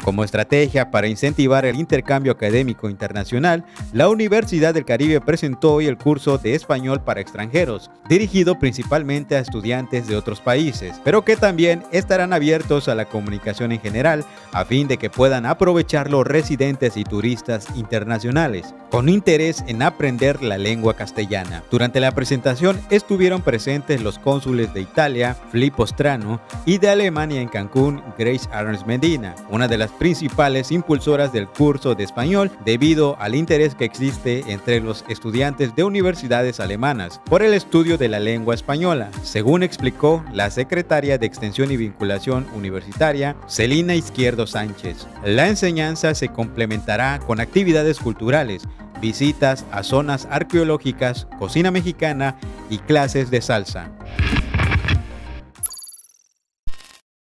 Como estrategia para incentivar el intercambio académico internacional, la Universidad del Caribe presentó hoy el curso de español para extranjeros, dirigido principalmente a estudiantes de otros países, pero que también estarán abiertos a la comunicación en general, a fin de que puedan aprovecharlo residentes y turistas internacionales, con interés en aprender la lengua castellana. Durante la presentación estuvieron presentes los cónsules de Italia, Filippo Strano, y de Alemania en Cancún, Grace Arns Medina, una de las principales impulsoras del curso de español debido al interés que existe entre los estudiantes de universidades alemanas por el estudio de la lengua española, según explicó la secretaria de Extensión y Vinculación Universitaria, Celina Izquierdo Sánchez. La enseñanza se complementará con actividades culturales, visitas a zonas arqueológicas, cocina mexicana y clases de salsa.